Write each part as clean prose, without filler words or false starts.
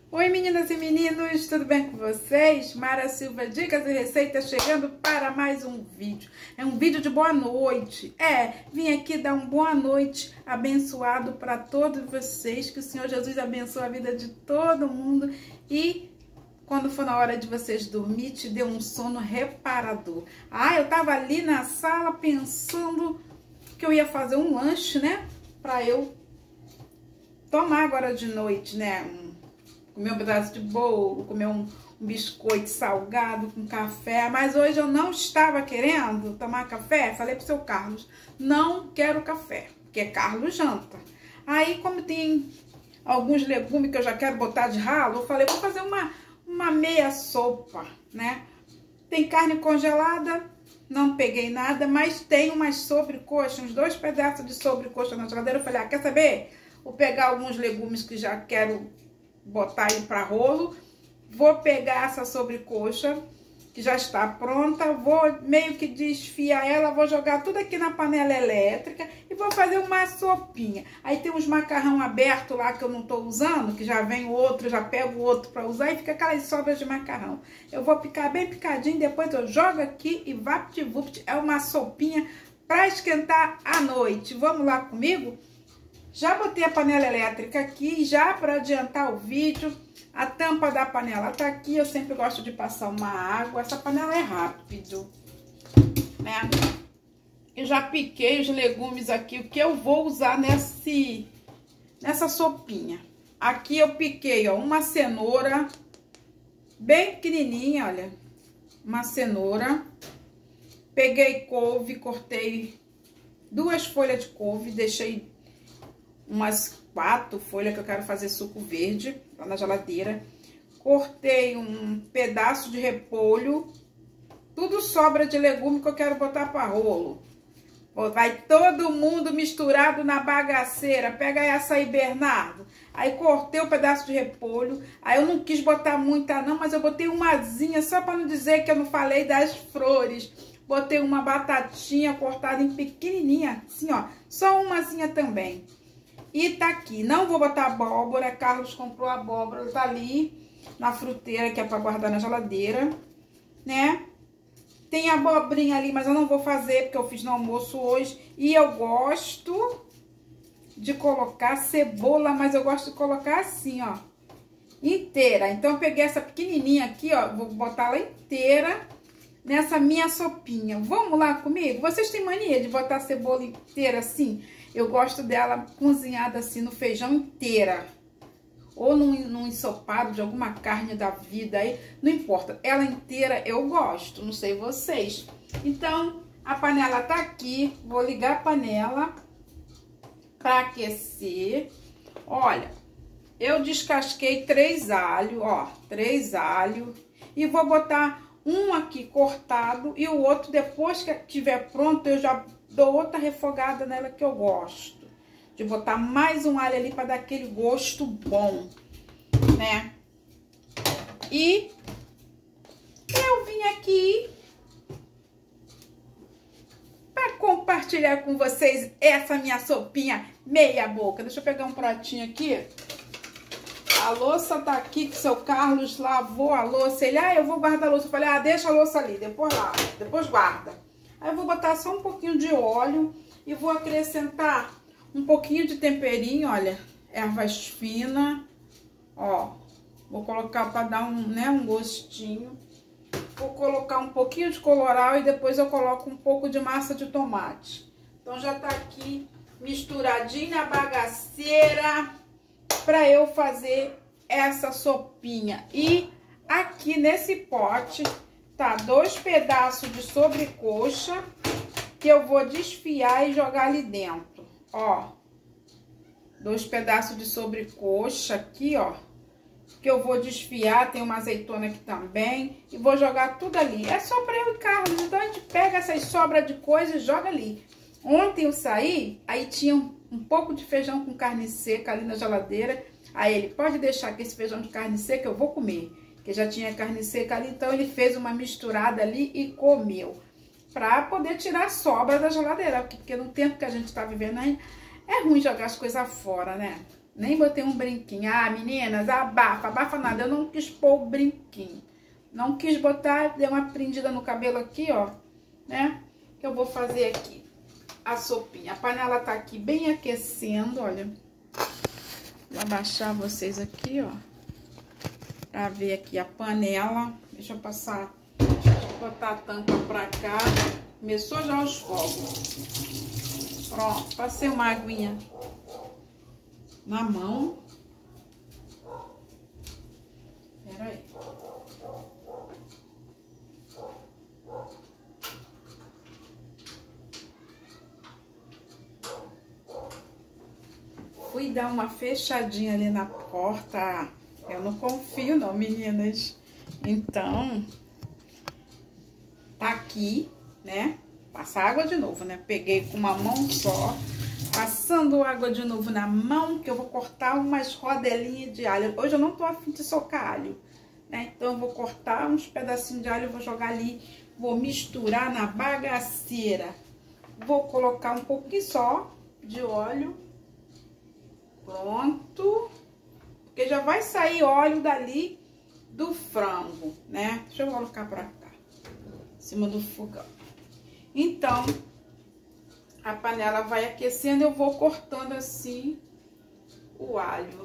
Oi meninas e meninos, tudo bem com vocês? Mara Silva, Dicas e Receitas chegando para mais um vídeo. É um vídeo de boa noite. Vim aqui dar uma boa noite abençoado para todos vocês. Que o Senhor Jesus abençoe a vida de todo mundo e quando for na hora de vocês dormir, te dê um sono reparador. Eu tava ali na sala pensando que eu ia fazer um lanche, né? Para eu tomar agora de noite, né? Comer um pedaço de bolo, comer um biscoito salgado com café. Mas hoje eu não estava querendo tomar café. Falei pro seu Carlos, não quero café, porque Carlos janta. Aí, como tem alguns legumes que eu já quero botar de ralo, eu falei, vou fazer uma meia sopa, né? Tem carne congelada, não peguei nada, mas tem umas sobrecoxas, uns 2 pedaços de sobrecoxa na geladeira. Eu falei, quer saber? Vou pegar alguns legumes que já quero botar aí para rolo, vou pegar essa sobrecoxa que já está pronta, vou meio que desfiar ela, vou jogar tudo aqui na panela elétrica e vou fazer uma sopinha. Aí tem uns macarrão aberto lá que eu não tô usando, que já vem o outro, já pego o outro para usar e fica aquelas sobras de macarrão. Eu vou picar bem picadinho, depois eu jogo aqui e vapt-vupt, é uma sopinha para esquentar à noite. Vamos lá comigo? Já botei a panela elétrica aqui, já para adiantar o vídeo. A tampa da panela tá aqui, eu sempre gosto de passar uma água. Essa panela é rápido, né? Eu já piquei os legumes aqui, o que eu vou usar nessa sopinha. Aqui eu piquei, ó, uma cenoura bem pequenininha, olha. Uma cenoura. Peguei couve, cortei 2 folhas de couve, deixei umas 4 folhas que eu quero fazer suco verde lá na geladeira. Cortei um pedaço de repolho. Tudo sobra de legume que eu quero botar para rolo. Vai todo mundo misturado na bagaceira. Pega essa aí, Bernardo. Aí cortei um pedaço de repolho. Aí eu não quis botar muita não, mas eu botei umazinha, só para não dizer que eu não falei das flores. Botei uma batatinha cortada em pequenininha, assim, ó. Só umazinha também. E tá aqui, não vou botar abóbora, Carlos comprou abóbora, tá ali na fruteira, que é pra guardar na geladeira, né? Tem abobrinha ali, mas eu não vou fazer, porque eu fiz no almoço hoje. E eu gosto de colocar cebola, mas eu gosto de colocar assim, ó, inteira. Então, eu peguei essa pequenininha aqui, ó, vou botar ela inteira nessa minha sopinha. Vamos lá comigo? Vocês têm mania de botar cebola inteira assim? Eu gosto dela cozinhada assim no feijão inteira. Ou num ensopado de alguma carne da vida aí. Não importa. Ela inteira eu gosto. Não sei vocês. Então, a panela tá aqui. Vou ligar a panela para aquecer. Olha, eu descasquei 3 alhos, ó. 3 alhos. E vou botar um aqui cortado. E o outro, depois que estiver pronto, eu já dou outra refogada nela, que eu gosto de botar mais um alho ali para dar aquele gosto bom, né? E eu vim aqui para compartilhar com vocês essa minha sopinha meia boca. Deixa eu pegar um pratinho aqui. A louça tá aqui, que o seu Carlos lavou a louça. Ele, eu vou guardar a louça. Eu falei, deixa a louça ali, depois lava, depois guarda. Aí eu vou botar só um pouquinho de óleo e vou acrescentar um pouquinho de temperinho, olha, ervas finas, ó. Vou colocar para dar um gostinho. Vou colocar um pouquinho de colorau e depois eu coloco um pouco de massa de tomate. Então já tá aqui misturadinho na bagaceira para eu fazer essa sopinha. E aqui nesse pote tá 2 pedaços de sobrecoxa que eu vou desfiar e jogar ali dentro, ó. 2 pedaços de sobrecoxa aqui, ó, que eu vou desfiar. Tem uma azeitona aqui também e vou jogar tudo ali. É só para eu e Carlos, então a gente pega essas sobras de coisa e joga ali. Ontem eu saí, aí tinha um pouco de feijão com carne seca ali na geladeira. Aí ele, pode deixar que esse feijão de carne seca eu vou comer. Que já tinha carne seca ali, então ele fez uma misturada ali e comeu. Pra poder tirar a sobra da geladeira, porque no tempo que a gente tá vivendo aí, é ruim jogar as coisas fora, né? Nem botei um brinquinho. Ah, meninas, abafa nada. Eu não quis pôr o brinquinho. Não quis botar, dei uma prendida no cabelo aqui, ó, né? Que eu vou fazer aqui a sopinha. A panela tá aqui bem aquecendo, olha. Vou abaixar vocês aqui, ó, pra ver aqui a panela. Deixa eu passar, botar a tampa pra cá. Começou já os fogos. Pronto, passei uma aguinha na mão. Pera aí. Fui dar uma fechadinha ali na porta. Eu não confio não, meninas. Então, tá aqui, né? Passar água de novo, né? Peguei com uma mão só. Passando água de novo na mão, que eu vou cortar umas rodelinhas de alho. Hoje eu não tô afim de socar alho, né? Então eu vou cortar uns pedacinhos de alho, vou jogar ali, vou misturar na bagaceira. Vou colocar um pouquinho só de óleo. Pronto. Porque já vai sair óleo dali do frango, né? Deixa eu colocar pra cá, em cima do fogão. Então, a panela vai aquecendo, eu vou cortando assim o alho.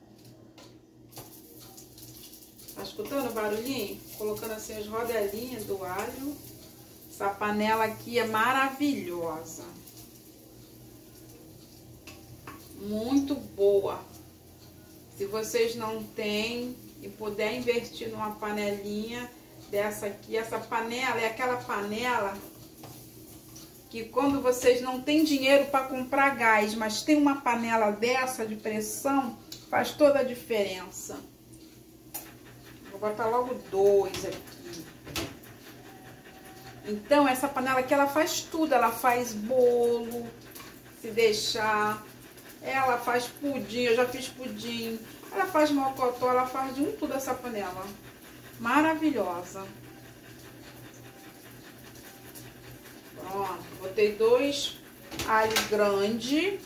Tá escutando o barulhinho? Colocando assim as rodelinhas do alho. Essa panela aqui é maravilhosa. Muito boa. Se vocês não têm e puder investir numa panelinha dessa aqui, essa panela é aquela panela que quando vocês não têm dinheiro para comprar gás, mas tem uma panela dessa de pressão, faz toda a diferença. Vou botar logo 2 aqui. Então, essa panela aqui, ela faz tudo. Ela faz bolo, se deixar. Ela faz pudim, eu já fiz pudim. Ela faz mocotó, ela faz de tudo essa panela. Maravilhosa. Pronto, botei 2 alhos grandes.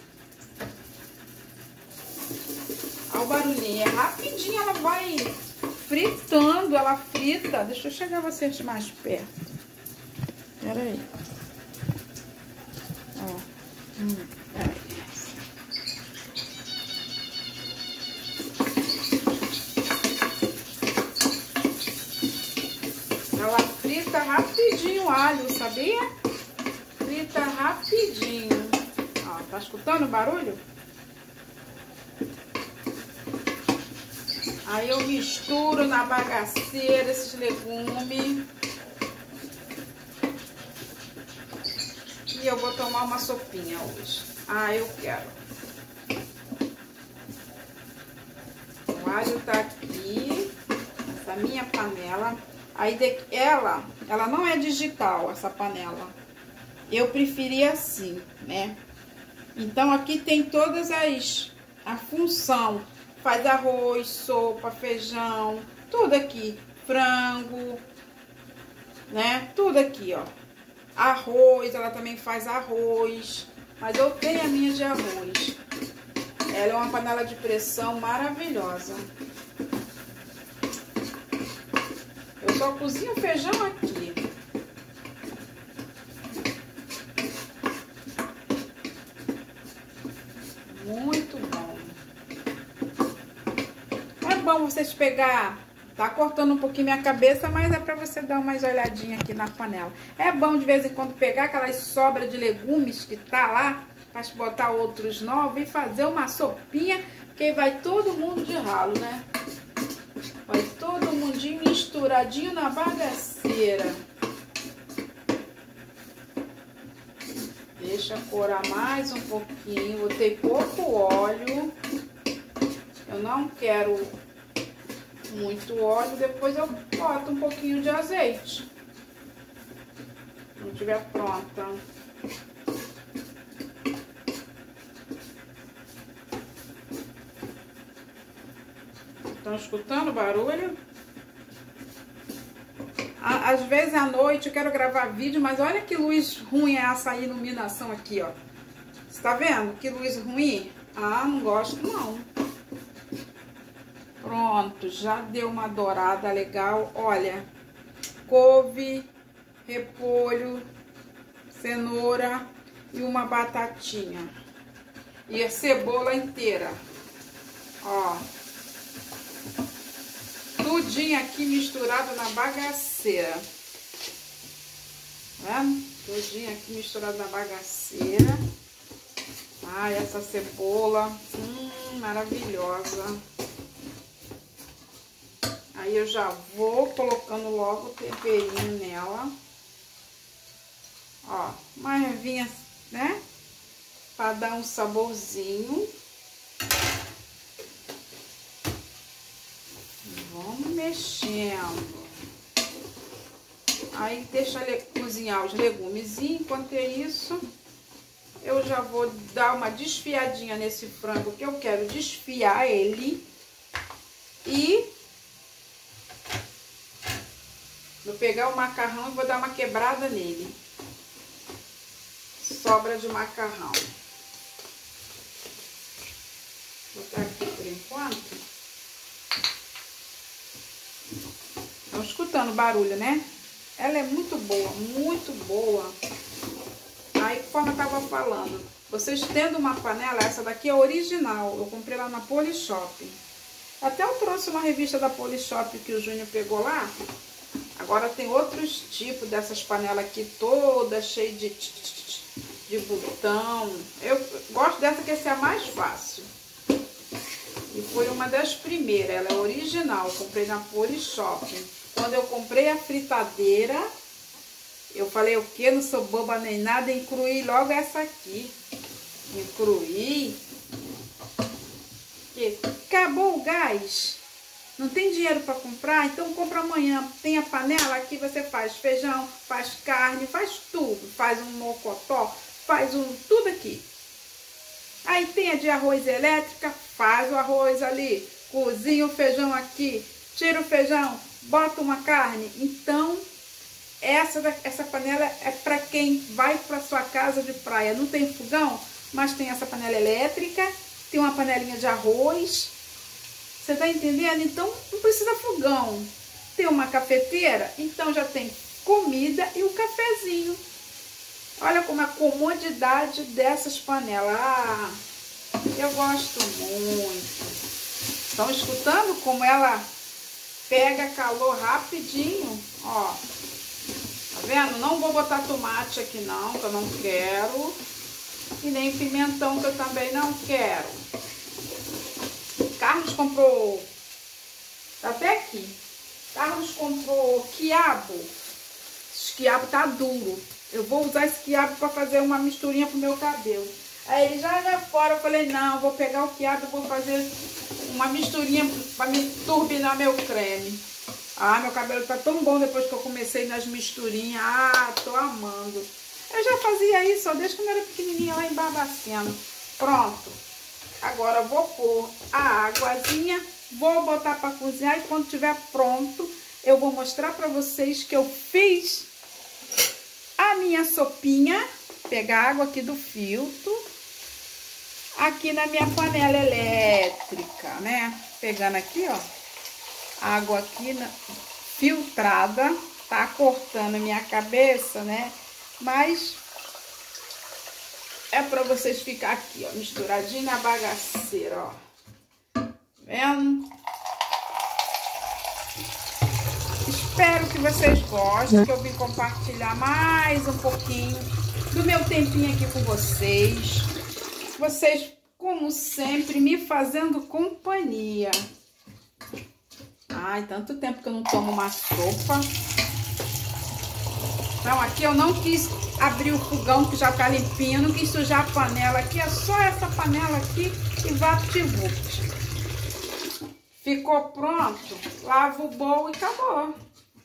Olha o barulhinho, é rapidinho, ela vai fritando, ela frita. Deixa eu chegar vocês mais perto. Pera aí. Ó. Peraí. Ela frita rapidinho o alho, sabia? Frita rapidinho. Ó, tá escutando o barulho? Aí eu misturo na bagaceira esses legumes. E eu vou tomar uma sopinha hoje. Ah, eu quero. O alho tá aqui. Essa minha panela. Aí ela não é digital, essa panela. Eu preferi assim, né? Então aqui tem todas a função. Faz arroz, sopa, feijão, tudo aqui. Frango, né? Tudo aqui, ó. Arroz, ela também faz arroz. Mas eu tenho a minha de arroz. Ela é uma panela de pressão maravilhosa. Eu só cozinho feijão aqui. Muito bom. É bom vocês pegar... Tá cortando um pouquinho minha cabeça, mas é pra você dar umas olhadinhas aqui na panela. É bom de vez em quando pegar aquelas sobras de legumes que tá lá, pra botar outros novos e fazer uma sopinha, que vai todo mundo de ralo, né? Vai todo mundinho misturadinho na bagaceira. Deixa corar mais um pouquinho. Botei pouco óleo. Eu não quero muito óleo. Depois eu boto um pouquinho de azeite. Quando estiver pronta. Estão escutando o barulho? Às vezes à noite eu quero gravar vídeo, mas olha que luz ruim é essa iluminação aqui, ó. Você tá vendo? Que luz ruim? Ah, não gosto não. Pronto, já deu uma dourada legal. Olha, couve, repolho, cenoura e uma batatinha. E a cebola inteira. Ó. Tudinho aqui misturado na bagaceira. Tá vendo? Tudinho aqui misturado na bagaceira. Ai, essa cebola. Maravilhosa. Aí eu já vou colocando logo o temperinho nela. Ó, uma ervinha, né? Pra dar um saborzinho. Vamos mexendo. Aí deixa cozinhar os legumes. E enquanto é isso, eu já vou dar uma desfiadinha nesse frango, que eu quero desfiar ele. E vou pegar o macarrão e vou dar uma quebrada nele. Sobra de macarrão. Vou botar aqui por enquanto. Estão escutando o barulho, né? Ela é muito boa, muito boa. Aí, como eu tava falando, vocês tendo uma panela, essa daqui é original. Eu comprei lá na Polishop. Até eu trouxe uma revista da Polishop que o Júnior pegou lá. Agora tem outros tipos dessas panelas aqui, todas cheias de botão. Eu gosto dessa, que essa é a mais fácil. E foi uma das primeiras, ela é original, eu comprei na Polishop. Quando eu comprei a fritadeira, eu falei, o que? Não sou boba nem nada, incluí logo essa aqui. Incluí. Porque acabou o gás, não tem dinheiro para comprar, então compra amanhã. Tem a panela aqui, você faz feijão, faz carne, faz tudo. Faz um mocotó, faz tudo aqui. Aí tem a de arroz elétrica, faz o arroz ali, cozinha o feijão aqui, tira o feijão, bota uma carne. Então, essa panela é para quem vai para sua casa de praia. Não tem fogão, mas tem essa panela elétrica, tem uma panelinha de arroz. Você tá entendendo? Então, não precisa fogão. Tem uma cafeteira, então já tem comida e o cafezinho. Olha como é a comodidade dessas panelas. Ah, eu gosto muito. Estão escutando como ela pega calor rapidinho? Ó, tá vendo? Não vou botar tomate aqui não, que eu não quero. E nem pimentão, que eu também não quero. Carlos comprou, tá até aqui. Carlos comprou quiabo. Esse quiabo tá duro. Eu vou usar esse quiabo para fazer uma misturinha pro meu cabelo. Aí ele já fora, eu falei, não, vou pegar o quiabo e vou fazer uma misturinha para me turbinar meu creme. Ah, meu cabelo tá tão bom depois que eu comecei nas misturinhas. Ah, tô amando. Eu já fazia isso, ó, desde quando eu era pequenininha lá em Barbacena. Pronto. Agora eu vou pôr a águazinha, vou botar para cozinhar e quando tiver pronto, eu vou mostrar para vocês que eu fiz a minha sopinha. Pegar água aqui do filtro, aqui na minha panela elétrica, né? Pegando aqui, ó, água aqui filtrada, tá cortando minha cabeça, né? Mas é pra vocês ficar aqui, ó, misturadinho na bagaceira, ó. Vendo? Espero que vocês gostem, que eu vim compartilhar mais um pouquinho do meu tempinho aqui com vocês. Vocês, como sempre, me fazendo companhia. Ai, tanto tempo que eu não tomo uma sopa. Então, aqui eu não quis abrir o fogão, que já tá limpinho. Não quis sujar a panela aqui. É só essa panela aqui e vapt-vupt. Ficou pronto. Lavo o bowl e acabou.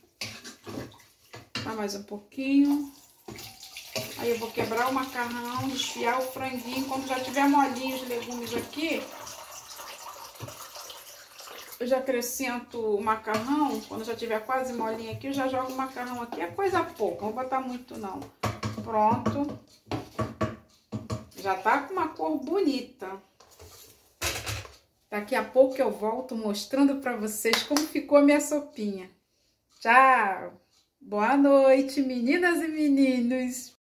Tá mais um pouquinho. Aí eu vou quebrar o macarrão, desfiar o franguinho. Quando já tiver molinho os legumes aqui, eu já acrescento o macarrão. Quando já tiver quase molinho aqui, eu já jogo o macarrão aqui. É coisa pouca, não vou botar muito não. Pronto. Já tá com uma cor bonita. Daqui a pouco eu volto mostrando para vocês como ficou a minha sopinha. Tchau! Boa noite, meninas e meninos!